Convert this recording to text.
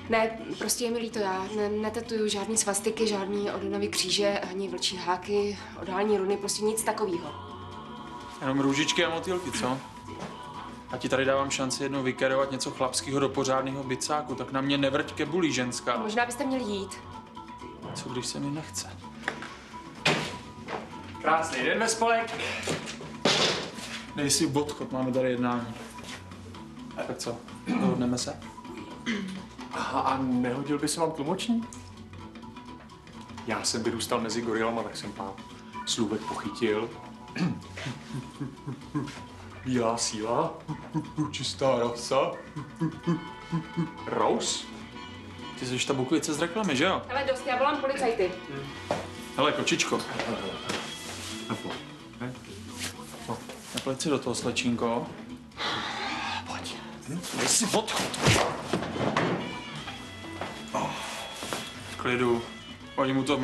Ne, prostě je mi líto, já netetuju žádný svastiky, žádný Odenovy kříže, ani vlčí háky, odhální runy, prostě nic takového. Jenom růžičky a motýlky, co? A ti tady dávám šanci jednou vykerovat něco chlapského do pořádného bicáku, tak na mě nevrť kebulí, ženská. Možná byste měli jít. Co když se mi nechce? Krásný den ve spolek. Dej si odchod, máme tady jednání. Tak co, dohodneme se? Aha, a nehodil by se vám tlumočník? Já jsem vyrůstal mezi gorilama, tak jsem pár slůvek pochytil. Bílá síla, čistá rasa. Rose? Ty jsi ta bukvice z reklamy, že jo? Hele, dost, já volám policajty. Hele, kočičko. Nepleť si do toho, slečínko. Pojď. Dej si odchod. V klidu. Oni mu to